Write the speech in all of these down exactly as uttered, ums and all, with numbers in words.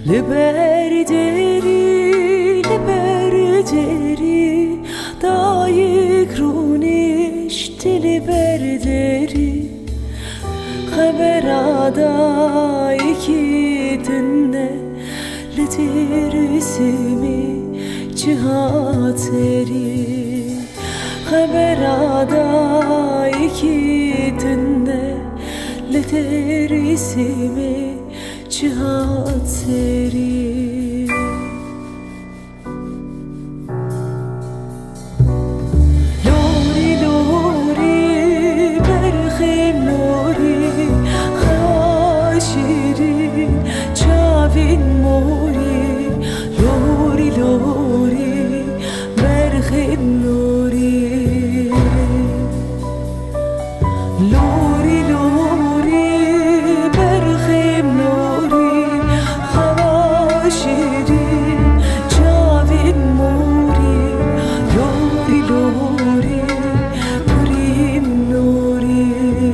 لبردری لبردری دایک رونش دل بردری خبر آدایی کی دنه لترسمی جهاتری خبر آدایی کی دنه لترسمی جهاتری لوری لوری برخیم لوری خاشیری چاوین موری لوری لوری برخیم لوری لوری لوری برخیم لوری خاشیری چاوین موری لوری لوری بریم لوری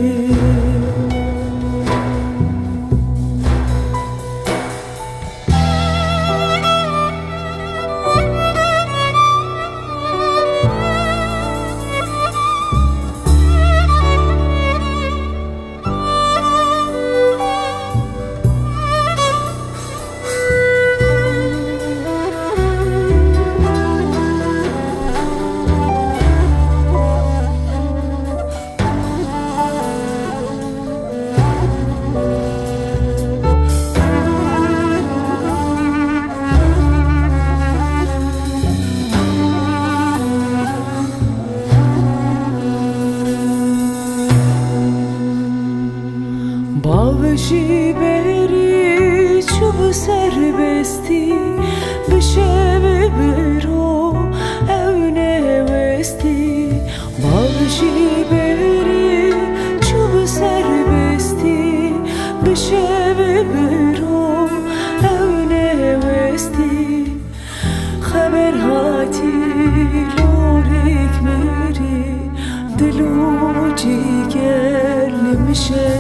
باوشی بری چوب سربستی بشه برو اونه وستی باوشی بری چوب سربستی بشه برو اونه وستی خبر هاتی لوریک میری دلو جیگر نمیشه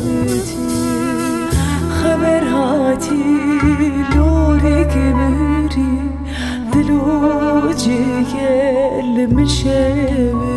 خبر هاتی لوریک میری دلو جیگر نمیشه